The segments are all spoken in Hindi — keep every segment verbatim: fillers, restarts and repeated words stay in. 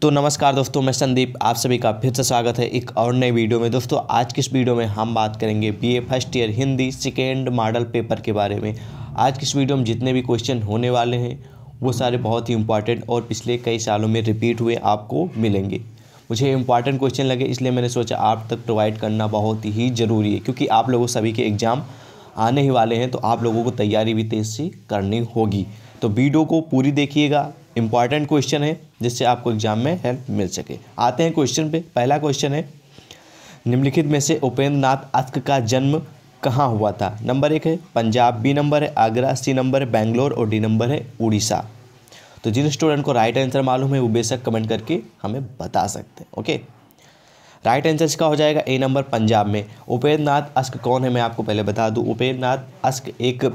तो नमस्कार दोस्तों, मैं संदीप, आप सभी का फिर से स्वागत है एक और नई वीडियो में। दोस्तों आज की इस वीडियो में हम बात करेंगे BA first year Hindi second model paper के बारे में। आज की इस वीडियो में जितने भी क्वेश्चन होने वाले हैं वो सारे बहुत ही इंपॉर्टेंट और पिछले कई सालों में रिपीट हुए आपको मिलेंगे। मुझे इंपॉर्टेंट क्वेश्चन लगे इसलिए मैंने सोचा आप तक प्रोवाइड करना बहुत ही ज़रूरी है, क्योंकि आप लोगों सभी के एग्ज़ाम आने ही वाले हैं, तो आप लोगों को तैयारी भी तेज़ से करनी होगी। तो वीडियो को पूरी देखिएगा, इंपॉर्टेंट क्वेश्चन है जिससे आपको एग्जाम में हेल्प मिल सके। आते हैं क्वेश्चन पे। पहला क्वेश्चन है, निम्नलिखित में से उपेंद्र नाथ अस्क का जन्म कहाँ हुआ था? नंबर एक है पंजाब, बी नंबर है आगरा, सी नंबर है बेंगलोर और डी नंबर है उड़ीसा। तो जिन स्टूडेंट को राइट आंसर मालूम है वो बेशक कमेंट करके हमें बता सकते हैं। ओके, राइट आंसर इसका हो जाएगा ए नंबर पंजाब में। उपेंद्र नाथ अस्क कौन है मैं आपको पहले बता दूं। उपेंद्र नाथ अस्क एक,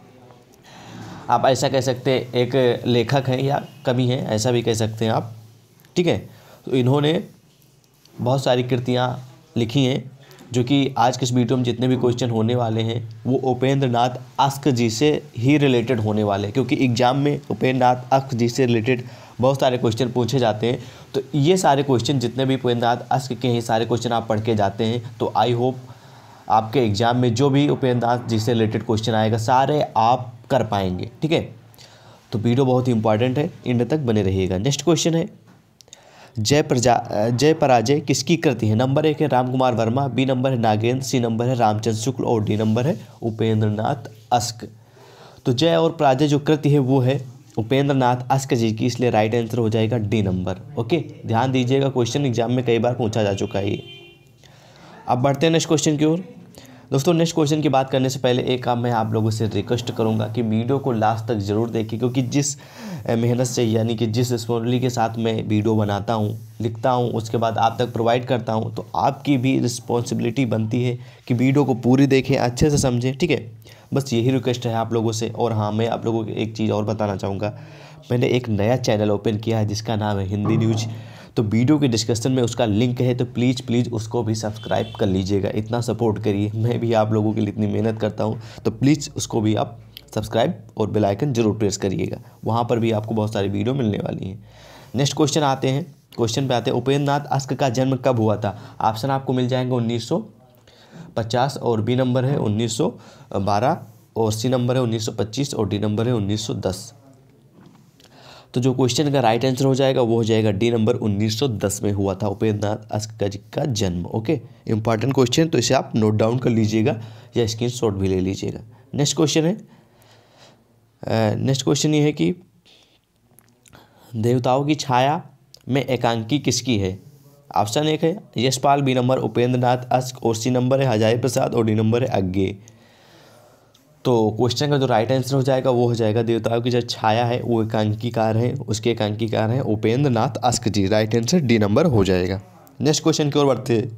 आप ऐसा कह सकते हैं, एक लेखक हैं या कवि हैं, ऐसा भी कह सकते हैं आप। ठीक है, तो इन्होंने बहुत सारी कृतियाँ लिखी हैं जो कि आज के इस वीडियो में जितने भी क्वेश्चन होने वाले हैं वो उपेंद्र नाथ अस्क जी से ही रिलेटेड होने वाले हैं, क्योंकि एग्जाम में उपेंद्र नाथ अस्क जी से रिलेटेड बहुत सारे क्वेश्चन पूछे जाते हैं। तो ये सारे क्वेश्चन जितने भी उपेंद्र नाथ अस्क के हैं सारे क्वेश्चन आप पढ़ के जाते हैं, तो आई होप आपके एग्जाम में जो भी उपेंद्र नाथ जी से रिलेटेड क्वेश्चन आएगा सारे आप कर पाएंगे। ठीक है, तो वीडियो बहुत ही इंपॉर्टेंट है, एंड तक बने रहिएगा। नेक्स्ट क्वेश्चन है, जय प्रजा जय पराजय किसकी कृति है? नंबर एक है राम कुमार वर्मा, बी नंबर है नागेंद्र, सी नंबर है रामचंद्र शुक्ल और डी नंबर है उपेंद्र नाथ अस्क। तो जय और पराजय जो कृति है वो है उपेंद्र नाथ अस्क जी की, इसलिए राइट आंसर हो जाएगा डी नंबर। ओके, ध्यान दीजिएगा, क्वेश्चन एग्जाम में कई बार पूछा जा चुका है ये। अब बढ़ते हैं नेक्स्ट क्वेश्चन की ओर। दोस्तों नेक्स्ट क्वेश्चन की बात करने से पहले एक काम मैं आप लोगों से रिक्वेस्ट करूंगा कि वीडियो को लास्ट तक ज़रूर देखिए, क्योंकि जिस मेहनत से यानी कि जिस रिस्पॉन्सिबिलिटी के साथ मैं वीडियो बनाता हूं, लिखता हूं, उसके बाद आप तक प्रोवाइड करता हूं, तो आपकी भी रिस्पॉन्सिबिलिटी बनती है कि वीडियो को पूरी देखें, अच्छे से समझें। ठीक है, बस यही रिक्वेस्ट है आप लोगों से। और हाँ, मैं आप लोगों को एक चीज़ और बताना चाहूँगा, मैंने एक नया चैनल ओपन किया है जिसका नाम है हिंदी न्यूज। तो वीडियो के डिस्क्रिप्शन में उसका लिंक है, तो प्लीज़ प्लीज़ उसको भी सब्सक्राइब कर लीजिएगा। इतना सपोर्ट करिए, मैं भी आप लोगों के लिए इतनी मेहनत करता हूँ, तो प्लीज़ उसको भी आप सब्सक्राइब और बेल आइकन जरूर प्रेस करिएगा, वहाँ पर भी आपको बहुत सारी वीडियो मिलने वाली हैं। नेक्स्ट क्वेश्चन आते हैं, क्वेश्चन पे आते हैं, उपेंद्र नाथ अस्क का जन्म कब हुआ था? ऑप्शन आपको मिल जाएंगे उन्नीस सौ पचास और बी नंबर है उन्नीस सौ बारह और सी नंबर है उन्नीस सौ पच्चीस और डी नंबर है उन्नीस सौ दस। तो जो क्वेश्चन का राइट आंसर हो जाएगा वो हो जाएगा डी नंबर, उन्नीस सौ दस में हुआ था उपेंद्र नाथ अस्क जी का जन्म। ओके, इंपॉर्टेंट क्वेश्चन, तो इसे आप नोट डाउन कर लीजिएगा या स्क्रीनशॉट भी ले लीजिएगा। नेक्स्ट क्वेश्चन है, नेक्स्ट क्वेश्चन ये है कि देवताओं की छाया में एकांकी किसकी है? ऑप्शन एक है यशपाल, बी नंबर उपेंद्र नाथ अस्क और सी नंबर है हजारी प्रसाद और डी नंबर है अज्ञे। तो क्वेश्चन का जो राइट आंसर हो जाएगा वो हो जाएगा देवताओं की जो छाया है वो एकांकीकार है, उसके एकांकीकार हैं Upendra Nath Ashk ji. Right answer D number हो जाएगा। नेक्स्ट क्वेश्चन की ओर बढ़ते हैं।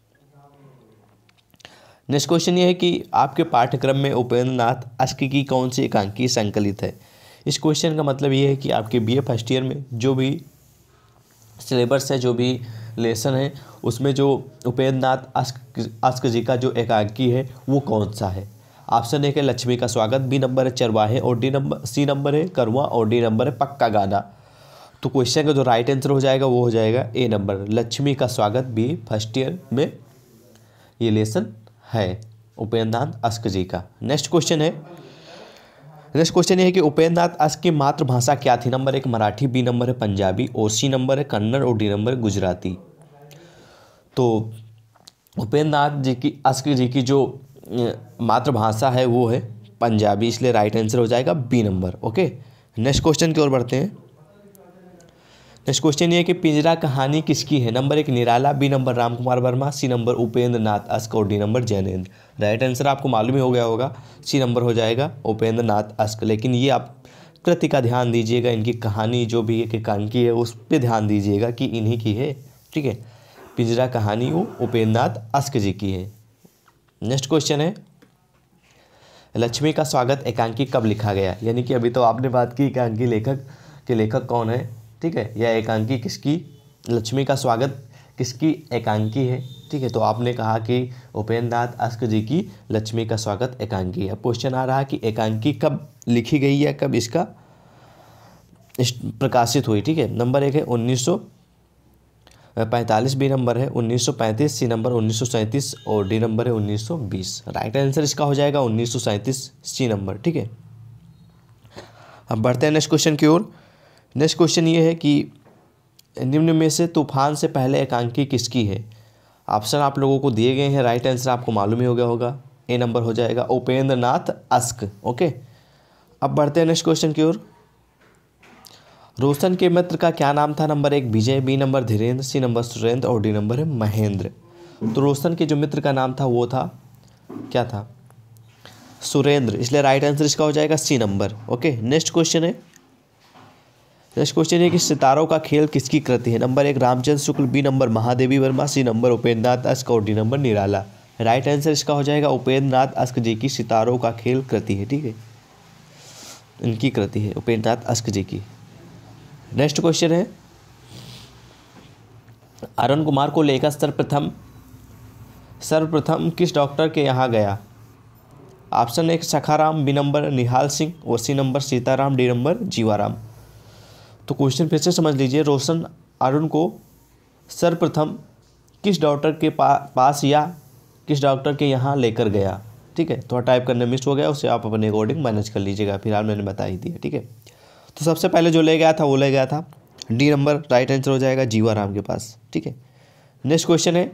नेक्स्ट क्वेश्चन ये है कि आपके पाठ्यक्रम में उपेंद्र नाथ अस्क की कौन सी एकांकी संकलित है? इस क्वेश्चन का मतलब ये है कि आपके बीए फर्स्ट ईयर में जो भी सिलेबस है, जो भी लेसन है, उसमें जो उपेंद्र नाथ अस्क अस्क जी का जो एकांकी है वो कौन सा है? ऑप्शन एक है लक्ष्मी का स्वागत, बी नंबर है चरवाहे और डी नंबर सी नंबर है करवा और डी नंबर है पक्का गाना। तो क्वेश्चन का जो राइट आंसर हो जाएगा वो हो जाएगा ए नंबर, लक्ष्मी का स्वागत, बी फर्स्ट ईयर में ये लेसन है उपेंद्र नाथ अस्क जी का। नेक्स्ट क्वेश्चन है, नेक्स्ट क्वेश्चन ये है कि उपेंद्र नाथ अस्क की मातृभाषा क्या थी? नंबर एक मराठी, बी नंबर है पंजाबी और सी नंबर है कन्नड़ और डी नंबर है गुजराती। तो उपेंद्र नाथ जी की अस्क जी की जो मातृभाषा है वो है पंजाबी, इसलिए राइट आंसर हो जाएगा B number. Okay, next question की ओर बढ़ते हैं। नेक्स्ट क्वेश्चन ये है कि पिंजरा कहानी किसकी है? नंबर एक Nirala, B number Ram Kumar Verma, C number Upendra Nath Ashk और D number Jainendra. Right answer आपको मालूम ही हो गया होगा, सी नंबर हो जाएगा उपेंद्र नाथ अस्क। लेकिन ये आप कृति का ध्यान दीजिएगा, इनकी कहानी जो भी एक एकांकी है उस पर ध्यान दीजिएगा कि इन्हीं की है। ठीक है, पिंजरा कहानी वो उपेंद्र नाथ अस्क जी की है। नेक्स्ट क्वेश्चन है, लक्ष्मी का स्वागत एकांकी कब लिखा गया? यानी कि अभी तो आपने बात की एकांकी लेखक के लेखक कौन है, ठीक है, या एकांकी किसकी, लक्ष्मी का स्वागत किसकी एकांकी है? ठीक है, तो आपने कहा कि उपेंद्र नाथ अस्क जी की लक्ष्मी का स्वागत एकांकी है। क्वेश्चन आ रहा है कि एकांकी कब लिखी गई या कब इसका प्रकाशित हुई? ठीक है, नंबर एक है उन्नीस सौ पैंतालीस बी नंबर है, उन्नीस सौ पैंतीस सी नंबर उन्नीस सौ सैंतीस और डी नंबर है उन्नीस सौ बीस। राइट आंसर इसका हो जाएगा उन्नीस सौ सैंतीस सी नंबर। ठीक है, अब बढ़ते हैं नेक्स्ट क्वेश्चन की ओर। नेक्स्ट क्वेश्चन ये है कि निम्न में से तूफान से पहले एकांकी किसकी है। ऑप्शन आप लोगों को दिए गए हैं, राइट आंसर आपको मालूम ही हो गया होगा, ए नंबर हो जाएगा उपेंद्र नाथ अस्क। ओके, अब बढ़ते हैं नेक्स्ट क्वेश्चन की ओर। रोशन के मित्र का क्या नाम था। नंबर एक Vijay, B number Dhirendra, C number Surendra और डी नंबर है महेंद्र। तो रोशन के जो मित्र का नाम था वो था, क्या था, सुरेंद्र, इसलिए राइट आंसर इसका हो जाएगा C number. Okay, next question है नेक्स्ट क्वेश्चन है कि सितारों का खेल किसकी कृति है। नंबर एक Ramchandra Shukla, B number Mahadevi Verma, C number Upendra Nath Ashk और D number Nirala. Right answer इसका हो जाएगा उपेंद्र नाथ अस्क जी की सितारों का खेल कृति है। ठीक है, इनकी कृति है उपेंद्र नाथ अस्क जी की। नेक्स्ट क्वेश्चन है अरुण कुमार को लेकर सर्वप्रथम सर्वप्रथम किस डॉक्टर के यहाँ गया। ऑप्शन एक सखाराम, बी नंबर निहाल सिंह और C number Sitaram, D number Jivaram. तो क्वेश्चन फिर से समझ लीजिए, रोशन अरुण को सर्वप्रथम किस डॉक्टर के पा, पास या किस डॉक्टर के यहाँ लेकर गया। ठीक है, थोड़ा टाइप करने मिस हो गया, उसे आप अपने अकॉर्डिंग मैनेज कर लीजिएगा, फिलहाल मैंने बता ही दिया। ठीक है, तो सबसे पहले जो ले गया था वो ले गया था डी नंबर, राइट आंसर हो जाएगा जीवाराम के पास। ठीक है, नेक्स्ट क्वेश्चन है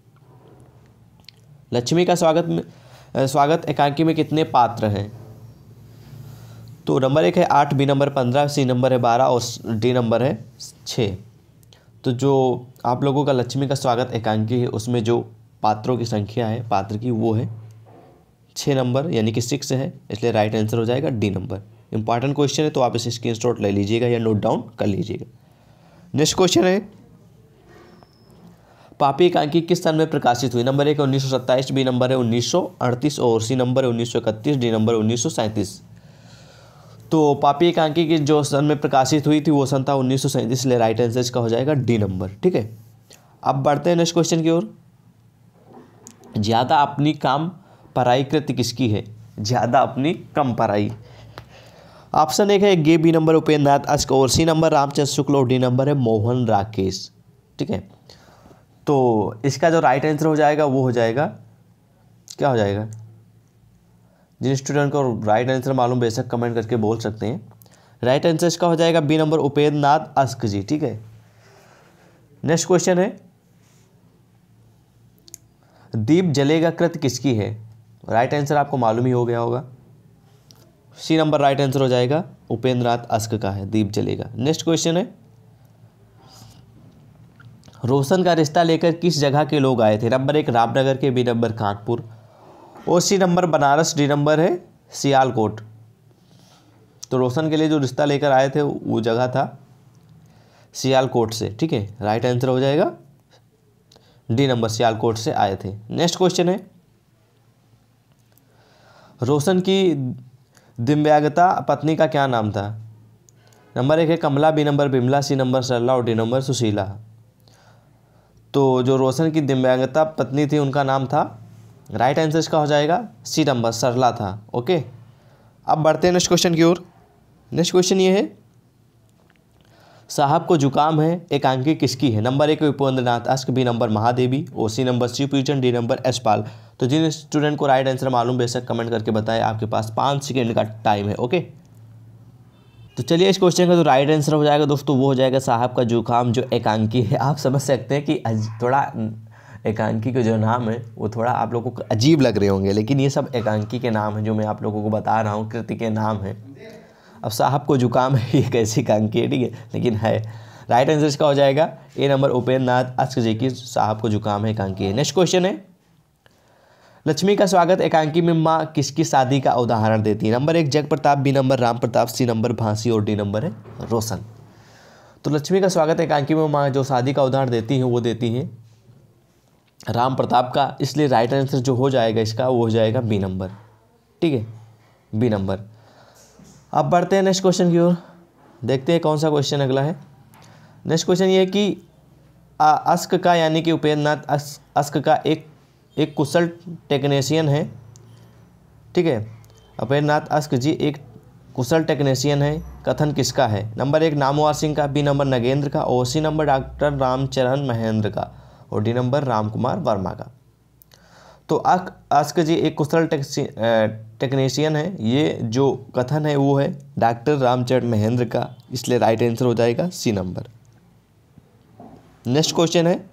लक्ष्मी का स्वागत में स्वागत एकांकी में कितने पात्र हैं। तो नंबर एक है आठ, बी नंबर पंद्रह, सी नंबर है बारह और डी नंबर है छः। तो जो आप लोगों का लक्ष्मी का स्वागत एकांकी है उसमें जो पात्रों की संख्या है पात्र की वो है छः नंबर, यानी कि सिक्स है, इसलिए राइट आंसर हो जाएगा डी नंबर। इंपॉर्टेंट क्वेश्चन है तो आप इसे स्क्रीनशॉट ले लीजिएगा या नोट डाउन कर लीजिएगा। नेक्स्ट क्वेश्चन है पापी एकांकी किस सन में प्रकाशित हुई। नंबर एक उन्नीस सौ सत्ताईस, बी नंबर है उन्नीस सौ अड़तीस और सी नंबर है उन्नीस सौ इकतीस, डी नंबर उन्नीस सौ सैंतीस। तो पापी एकांकी की जो सन में प्रकाशित हुई थी वो सन था उन्नीस सौ सैंतीस, इसलिए राइट आंसर इसका हो जाएगा डी नंबर। ठीक है, अब बढ़ते हैं नेक्स्ट क्वेश्चन की ओर। ज़्यादा अपनी काम पराई कृति किसकी है। ज़्यादा अपनी कम पराई। ऑप्शन एक है गे, बी नंबर उपेंद्र नाथ अस्क और सी नंबर रामचंद्र शुक्ल और डी नंबर है मोहन राकेश। ठीक है, तो इसका जो राइट आंसर हो जाएगा वो हो जाएगा, क्या हो जाएगा, जिन स्टूडेंट को राइट आंसर मालूम बेशक कमेंट करके बोल सकते हैं। राइट आंसर इसका हो जाएगा बी नंबर उपेंद्र नाथ अस्क जी। ठीक है, नेक्स्ट क्वेश्चन है दीप जलेगा कृत किसकी है। राइट आंसर आपको मालूम ही हो गया होगा, सी नंबर राइट आंसर हो जाएगा उपेंद्र नाथ अस्क का है दीप जलेगा। नेक्स्ट क्वेश्चन है रोशन का रिश्ता लेकर किस जगह के लोग आए थे। नंबर एक रामनगर के, बी नंबर कानपुर और C number Banaras, D number है सियालकोट। तो रोशन के लिए जो रिश्ता लेकर आए थे वो जगह था सियालकोट से। ठीक है, राइट आंसर हो जाएगा डी नंबर, सियालकोट से आए थे। नेक्स्ट क्वेश्चन है रोशन की दिव्यांगता पत्नी का क्या नाम था। नंबर एक है Kamla, B number Bimla, C number Sarla और डी नंबर सुशीला। तो जो रोशन की दिव्यांगता पत्नी थी उनका नाम था, राइट आंसर इसका हो जाएगा सी नंबर सरला था। ओके, अब बढ़ते हैं नेक्स्ट क्वेश्चन की ओर। नेक्स्ट क्वेश्चन ये है साहब को जुकाम है एकांकी किसकी है। नंबर एक उपेंद्र नाथ अस्क, बी नंबर महादेवी और C number Shivpujan, D number Yashpal. तो जिन स्टूडेंट को राइट आंसर मालूम बेशक कमेंट करके बताएं, आपके पास पाँच सेकेंड का टाइम है। ओके, तो चलिए इस क्वेश्चन का जो राइट आंसर हो जाएगा दोस्तों वो हो जाएगा साहब का जुकाम जो एकांकी है। आप समझ सकते हैं कि थोड़ा एकांकी के जो नाम है वो थोड़ा आप लोगों को अजीब लग रहे होंगे, लेकिन ये सब एकांकी के नाम हैं जो मैं आप लोगों को बता रहा हूँ, कृति के नाम हैं। अब साहब को जुकाम है ये कैसी एकांकी है, ठीक है, लेकिन है। राइट आंसर इसका हो जाएगा ए नंबर उपेंद्र नाथ अस्क जी की साहब को जुकाम है एकांकी है। नेक्स्ट क्वेश्चन है लक्ष्मी का स्वागत एकांकी में माँ किसकी शादी का उदाहरण देती है। नंबर एक Jag Pratap, B number Ram Pratap, C number भांसी और डी नंबर है रोशन। तो लक्ष्मी का स्वागत एकांकी में माँ जो शादी का उदाहरण देती हैं वो देती हैं राम प्रताप का, इसलिए राइट आंसर जो हो जाएगा इसका वो हो जाएगा बी नंबर। ठीक है, बी नंबर। अब बढ़ते हैं नेक्स्ट क्वेश्चन की ओर, देखते हैं कौन सा क्वेश्चन अगला है। नेक्स्ट क्वेश्चन ये है कि अस्क का यानी कि उपेंद्र नाथ अस्क का एक एक कुशल टेक्नीशियन है। ठीक है, उपेंद्र नाथ अस्क जी एक कुशल टेक्नीशियन है, कथन किसका है? नंबर एक नामवर सिंह का, बी नंबर नगेंद्र का, और C number doctor Ramcharan Mahendra का, और डी नंबर राम कुमार वर्मा का। तो आस्क जी एक कुशल टेक्नीशियन है, ये जो कथन है वो है डॉक्टर रामचरण महेंद्र का, इसलिए राइट आंसर हो जाएगा सी नंबर। नेक्स्ट क्वेश्चन है,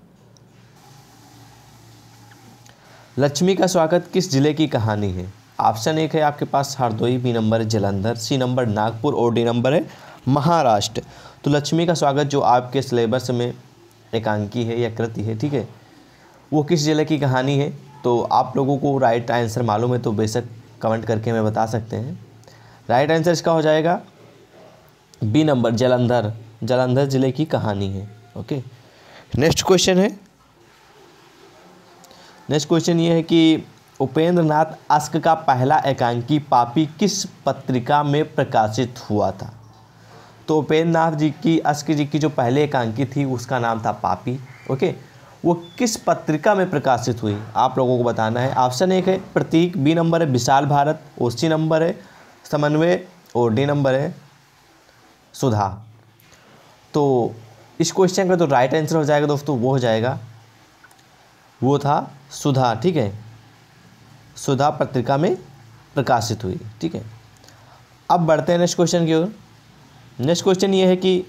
लक्ष्मी का स्वागत किस जिले की कहानी है? ऑप्शन एक है आपके पास हरदोई, बी नंबर है जलंधर, सी नंबर नागपुर, और डी नंबर है महाराष्ट्र। तो लक्ष्मी का स्वागत जो आपके सिलेबस में एकांकी है या कृति है, ठीक है, वो किस जिले की कहानी है? तो आप लोगों को राइट आंसर मालूम है तो बेशक कमेंट करके हमें बता सकते हैं। राइट आंसर इसका हो जाएगा बी नंबर जलंधर, जलंधर जिले की कहानी है। ओके, नेक्स्ट क्वेश्चन है, नेक्स्ट क्वेश्चन ये है कि उपेंद्र नाथ अस्क का पहला एकांकी पापी किस पत्रिका में प्रकाशित हुआ था? तो उपेंद्र नाथ जी की अस्क जी की जो पहले एकांकी थी उसका नाम था पापी। ओके, वो किस पत्रिका में प्रकाशित हुई आप लोगों को बताना है। ऑप्शन एक है प्रतीक, बी नंबर है विशाल भारत, और सी नंबर है समन्वय, और डी नंबर है सुधा। तो इस क्वेश्चन का जो राइट आंसर हो जाएगा दोस्तों वो हो जाएगा, वो था सुधा। ठीक है, सुधा पत्रिका में प्रकाशित हुई। ठीक है, अब बढ़ते हैं नेक्स्ट क्वेश्चन की ओर। नेक्स्ट क्वेश्चन ये है कि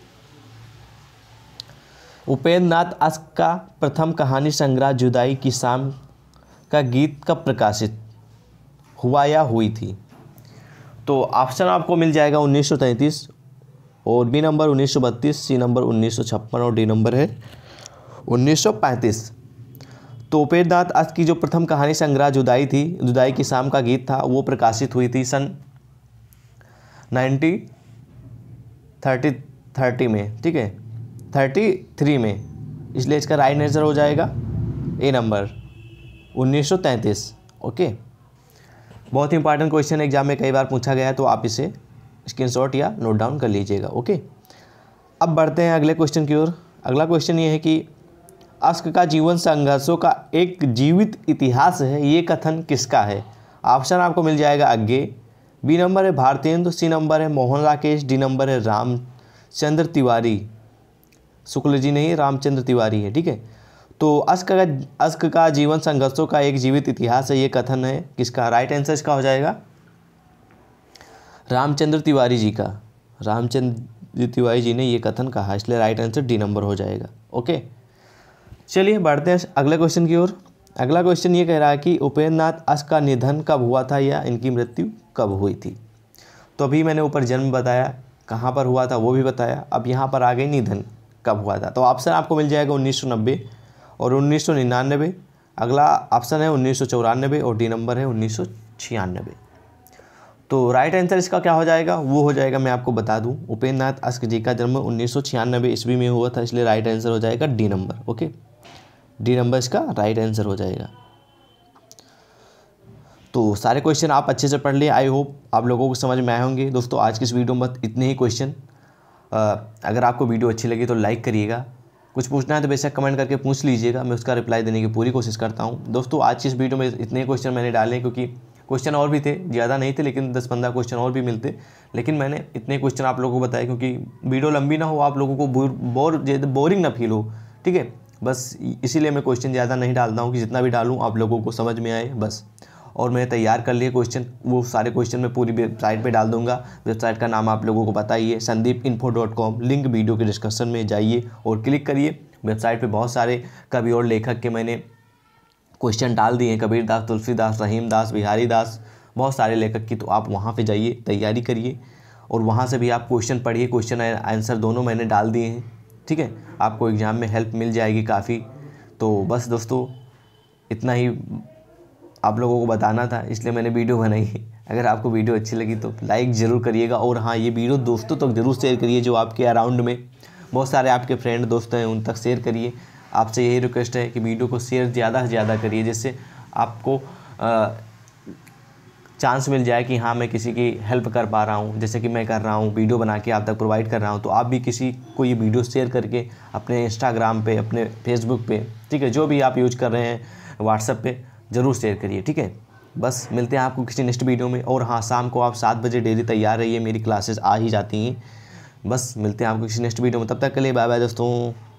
उपेंद्र नाथ अस्क का प्रथम कहानी संग्रह जुदाई की शाम का गीत कब प्रकाशित हुआ या हुई थी? तो ऑप्शन आपको मिल जाएगा उन्नीस सौ तैंतीस, और बी नंबर उन्नीस सौ बत्तीस, सी नंबर उन्नीस सौ छप्पन, और डी नंबर है उन्नीस सौ पैंतीस। तो उपेंद्र नाथ अस्क की जो प्रथम कहानी संग्रह जुदाई थी, जुदाई की शाम का गीत था, वो प्रकाशित हुई थी सन नाइन्टी थर्टी थर्टी में। ठीक है, थर्टी थ्री में, इसलिए इसका राइट आंसर हो जाएगा ए नंबर उन्नीस सौ तैंतीस। ओके, बहुत ही इंपॉर्टेंट क्वेश्चन एग्जाम में कई बार पूछा गया है, तो आप इसे स्क्रीनशॉट या नोट डाउन कर लीजिएगा। ओके, अब बढ़ते हैं अगले क्वेश्चन की ओर। अगला क्वेश्चन ये है कि अस्क का जीवन संघर्षों का एक जीवित इतिहास है, ये कथन किसका है? ऑप्शन आपको मिल जाएगा आगे, बी नंबर है भारतेंदु, सी नंबर है मोहन राकेश, डी नंबर है रामचंद्र तिवारी। शुक्ल जी नहीं, रामचंद्र तिवारी है। ठीक है, तो अस्क का अस्क का जीवन संघर्षों का एक जीवित इतिहास है, ये कथन है किसका? राइट आंसर इसका हो जाएगा रामचंद्र तिवारी जी का। रामचंद्र तिवारी जी ने ये कथन कहा, इसलिए राइट आंसर डी नंबर हो जाएगा। ओके, चलिए बढ़ते हैं अगले क्वेश्चन की ओर। अगला क्वेश्चन ये कह रहा है कि उपेंद्र नाथ अस्क का निधन कब हुआ था या इनकी मृत्यु कब हुई थी? तो अभी मैंने ऊपर जन्म बताया, कहाँ पर हुआ था वो भी बताया, अब यहाँ पर आ गई निधन कब हुआ था। तो ऑप्शन आपको मिल जाएगा उन्नीस सौ नब्बे और उन्नीस सौ निन्यानवे। अगला ऑप्शन है उन्नीस सौ चौरानवे और डी नंबर है उन्नीस सौ छियानवे। तो राइट आंसर इसका क्या हो जाएगा? वो हो जाएगा, मैं आपको बता दूं, उपेंद्र नाथ अस्क जी का जन्म उन्नीस सौ छियानवे ईस्वी में हुआ था, इसलिए राइट आंसर हो जाएगा D number. Okay, D number इसका राइट आंसर हो जाएगा। तो सारे क्वेश्चन आप अच्छे से पढ़ लिए, आई होप आप लोगों को समझ में आए होंगे। दोस्तों आज की इस वीडियो में इतने ही क्वेश्चन। अगर आपको वीडियो अच्छी लगी तो लाइक करिएगा, कुछ पूछना है तो बेशक कमेंट करके पूछ लीजिएगा, मैं उसका रिप्लाई देने की पूरी कोशिश करता हूं। दोस्तों आज की इस वीडियो में इतने क्वेश्चन मैंने डाले क्योंकि क्वेश्चन और भी थे, ज़्यादा नहीं थे, लेकिन दस पंद्रह क्वेश्चन और भी मिलते, लेकिन मैंने इतने क्वेश्चन आप लोगों को बताए क्योंकि वीडियो लंबी ना हो, आप लोगों को बोर बोरिंग ना फील हो। ठीक है, बस इसीलिए मैं क्वेश्चन ज़्यादा नहीं डालता हूँ कि जितना भी डालूँ आप लोगों को समझ में आए बस। और मैं तैयार कर लिए क्वेश्चन, वो सारे क्वेश्चन मैं पूरी वेबसाइट पे डाल दूंगा। वेबसाइट का नाम आप लोगों को पता ही है, Sandeep info dot com. Link video के डिस्क्रिप्शन में जाइए और क्लिक करिए। वेबसाइट पे बहुत सारे कवि और लेखक के मैंने क्वेश्चन डाल दिए हैं, कबीर दास, तुलसीदास, रहीम दास, बिहारी दास, बहुत सारे लेखक की। तो आप वहाँ पर जाइए, तैयारी करिए और वहाँ से भी आप क्वेश्चन पढ़िए, क्वेश्चन आंसर दोनों मैंने डाल दिए हैं। ठीक है, आपको एग्ज़ाम में हेल्प मिल जाएगी काफ़ी। तो बस दोस्तों इतना ही आप लोगों को बताना था, इसलिए मैंने वीडियो बनाई है। अगर आपको वीडियो अच्छी लगी तो लाइक ज़रूर करिएगा, और हाँ ये वीडियो दोस्तों तक तो ज़रूर शेयर करिए, जो आपके अराउंड में बहुत सारे आपके फ्रेंड दोस्त हैं उन तक शेयर करिए। आपसे यही रिक्वेस्ट है कि वीडियो को शेयर ज़्यादा से ज़्यादा करिए, जिससे आपको चांस मिल जाए कि हाँ मैं किसी की हेल्प कर पा रहा हूँ, जैसे कि मैं कर रहा हूँ, वीडियो बना के आप तक प्रोवाइड कर रहा हूँ। तो आप भी किसी को ये वीडियो शेयर करके अपने इंस्टाग्राम पे, अपने फेसबुक पे, ठीक है, जो भी आप यूज कर रहे हैं, व्हाट्सएप पे ज़रूर शेयर करिए। ठीक है, बस मिलते हैं आपको किसी नेक्स्ट वीडियो में। और हाँ, शाम को आप सात बजे डेली तैयार रहिए, मेरी क्लासेस आ ही जाती हैं। बस मिलते हैं आपको किसी नेक्स्ट वीडियो में, तब तक के लिए बाय बाय दोस्तों।